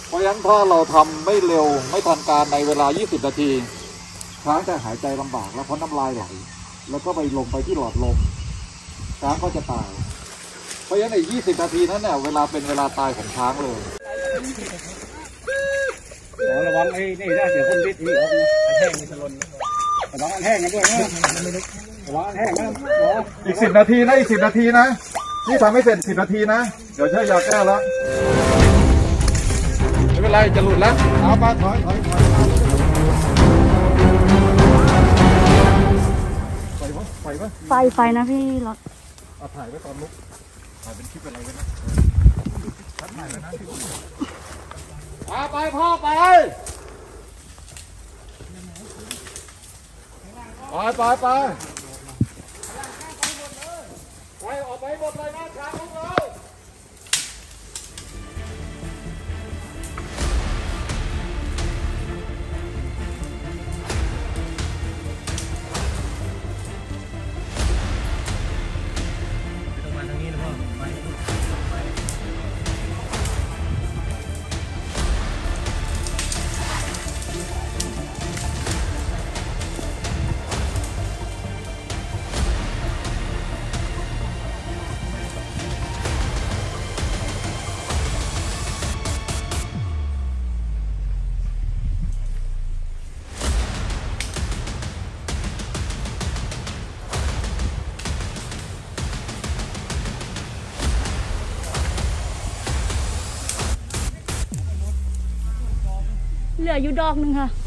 เพราะฉะนั้นถ้าเราทำไม่เร็วไม่ทันการในเวลา20 นาทีช้างจะหายใจลำบากแล้วเพราะน้ำลายไหลแล้วก็ไปลงไปที่หลอดลมช้างก็จะตายเพราะฉะนั้นใน20 นาทีนั้นเนี่ยเวลาเป็นเวลาตายของช้างเลยระวังไอ้นี่นะเดี๋ยวคนพิษนี่เขาแห้งมีสลนระวังแห้งกันด้วยนะระวังแห้งนะอีก10 นาทีนะอีก10 นาทีนะนี่ทำให้เสร็จ10 นาทีนะเดี๋ยวใช้ยาแก้แล้วไม่เป็นไรจะหลุดแล้วเอาไปถอยไฟนะพี่รถเอาถ่ายไว้ตอนลุกถ่ายเป็นคลิปอะไรไว้นะชัดใหม่แล้วนะไปพ่อไปออกไปหมดเลยนะช้างลุกเลยเหลืออยู่ดอกหนึ่งค่ะ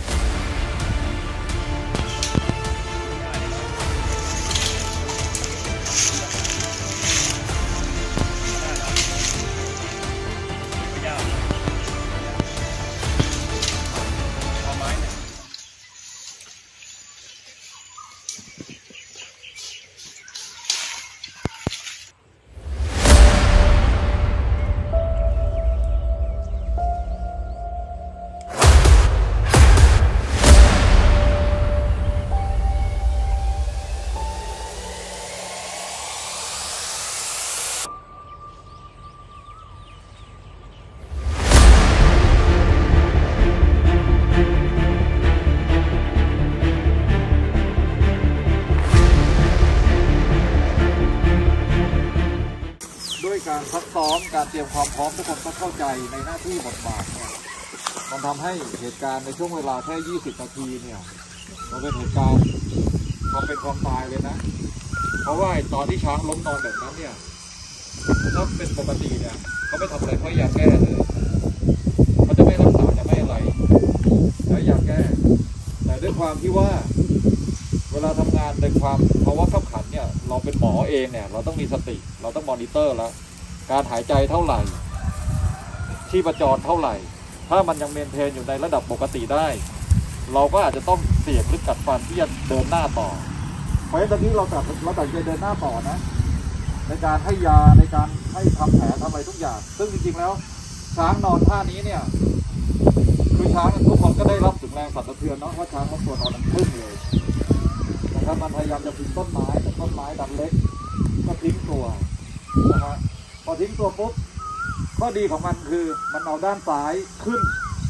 การซักซ้อมการเตรียมความพร้อมทุกคนต้องเข้าใจในหน้าที่บทบาทเนี่ยมันทำให้เหตุการณ์ในช่วงเวลาแค่20 นาทีเนี่ยมันเป็นเหตุการณ์ความเป็นความตายเลยนะเพราะว่าตอนที่ช้างล้มนอนแบบนั้นเนี่ยถ้าเป็นปกติเนี่ยเขาไม่ทำอะไรเพราะยาแก้เลยเขาจะไม่รักษาจะไม่อะไรแล้วยาแก้แต่ด้วยความที่ว่าเวลาทำงานในความภาวะขับขันเนี่ยเราเป็นหมอเองเนี่ยเราต้องมีสติเราต้องมอนิเตอร์แล้วการหายใจเท่าไหร่ชีพจรเท่าไหร่ถ้ามันยังเมนเทนอยู่ในระดับปกติได้เราก็อาจจะต้องเสี่ยงหรือกัดฟันที่จะเดินหน้าต่อเพราะฉะนั้นตอนนี้เราตัดใจเดินหน้าต่อนะในการให้ยาในการให้ทำแผลทำอะไรทุกอย่างซึ่งจริงๆแล้วช้างนอนท่านี้เนี่ยคือช้างทุกคนก็ได้รับถึงแรงสั่นสะเทือนเนาะว่าช้างมันตัวนอนทั้งพึ่งเลยนะครับมันพยายามจะพิงต้นไม้แต่ต้นไม้ดันเล็กก็ทิ้งตัวนะฮะพอทิ้งตัวปุ๊บข้อดีของมันคือมันเอาด้านซ้ายขึ้น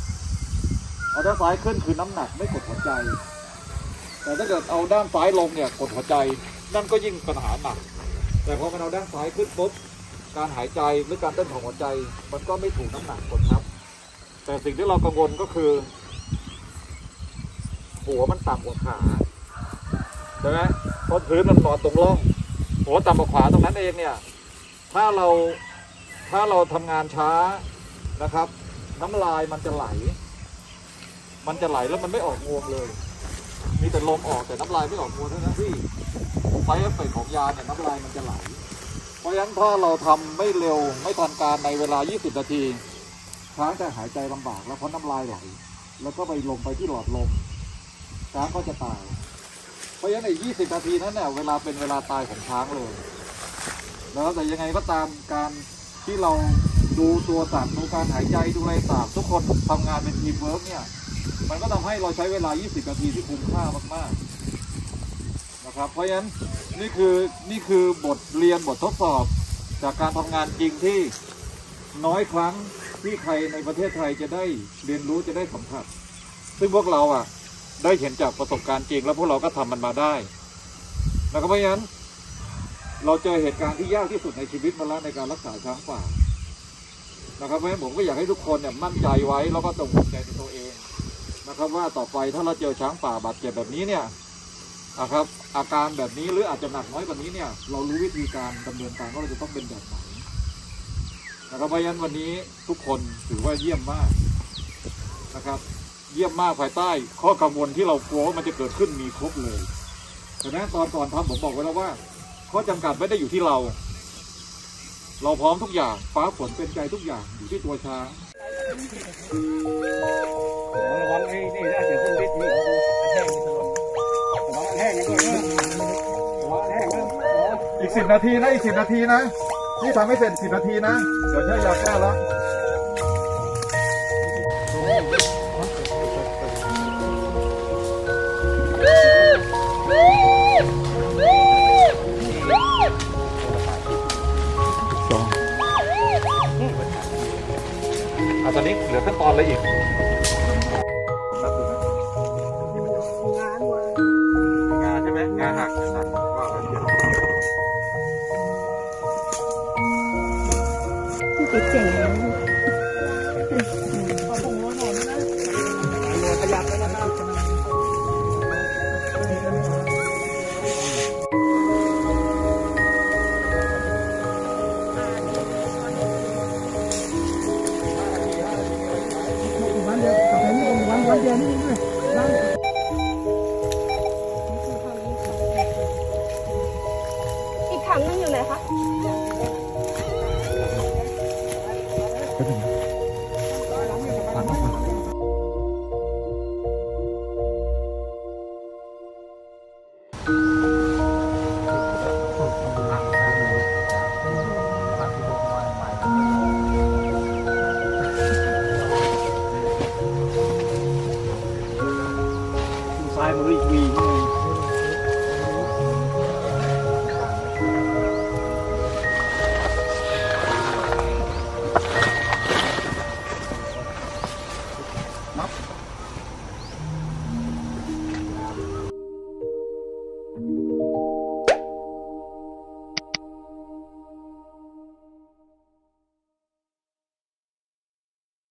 คือน้ำหนักไม่กดหัวใจแต่ถ้าเกิดเอาด้านซ้ายลงเนี่ยกดหัวใจนั่นก็ยิ่งปัญหาหนักแต่พอมันเอาด้านซ้ายขึ้นปุ๊บการหายใจหรือการเต้นของหัวใจมันก็ไม่ถูกน้ำหนักกดทับแต่สิ่งที่เรากังวลก็คือหัวมันต่ำกว่าขาใช่ไหมเพราะพื้นมันนอนตรงร่องหัวต่ำกว่าขาตรงนั้นเองเนี่ยถ้าเราทำงานช้านะครับน้ำลายมันจะไหลแล้วมันไม่ออกงวงเลยมีแต่ลมออกแต่น้ำลายไม่ออกงวงเท่านั้นที่ไซด์เอฟเฟกต์ของยาเนี่ยน้ำลายมันจะไหลเพราะฉะนั้นถ้าเราทำไม่เร็วไม่ทันการในเวลา20 นาทีช้างจะหายใจลำบากแล้วเพราะน้ำลายไหลแล้วก็ไปลงไปที่หลอดลมช้างก็จะตายเพราะฉะนั้นใน20 นาทีนั้นเนี่ยเวลาเป็นเวลาตายของช้างเลยแล้วแต่ยังไงก็ตามการที่เราดูตัวสัตว์ดูการหายใจดูอะไรต่างทุกคนทำงานเป็นทีมเวิร์กเนี่ยมันก็ทำให้เราใช้เวลา20 นาทีที่คุ้มค่ามากๆนะครับเพราะฉะนั้นนี่คือบทเรียนบททดสอบจากการทำงานจริงที่น้อยครั้งที่ใครในประเทศไทยจะได้เรียนรู้จะได้สัมผัสซึ่งพวกเราได้เห็นจากประสบการณ์จริงแล้วพวกเราก็ทำมันมาได้นะครับเพราะฉะนั้นเราเจอเหตุการณ์ที่ยากที่สุดในชีวิตมาแล้วในการรักษาช้างป่านะครับเพราะฉะนั้นผมก็อยากให้ทุกคนเนี่ยมั่นใจไว้แล้วก็ต้องภูมิใจในตัวเองนะครับว่าต่อไปถ้าเราเจอช้างป่าบาดเจ็บแบบนี้เนี่ยนะครับอาการแบบนี้หรืออาจจะหนักน้อยกว่านี้เนี่ยเรารู้วิธีการดำเนินการว่าเราจะต้องเป็นแบบไหนนะครับเพราะฉะนั้นวันนี้ทุกคนถือว่าเยี่ยมมากนะครับเยี่ยมมากภายใต้ข้อกังวลที่เรากลัวว่ามันจะเกิดขึ้นมีครบเลยแต่นั้นตอนก่อนทำผมบอกไว้แล้วว่าข้อจำกัดไม่ได้อยู่ที่เราพร้อมทุกอย่างฟ้าฝนเป็นใจทุกอย่างอยู่ที่ตัวช้างระวังไอ้นี่นะเดี๋ยวคนดิดนี่เขาอันแห้งนี่สลนระวังอันแห้งกันด้วยนะระวังอันแห้งนะอีก10 นาทีนะอีก10 นาทีนะนี่ทำให้เสร็จ10 นาทีนะเดี๋ยวใช้ยาแก้แล้วตอนนี้เหลือขั้นตอนอะไรอีกงานใช่ไหมงานหักว่าติดเจ๋งเลยขยับไปนะครับอีกถังนึงอยู่ไหนคะซ้ายมืออีกวี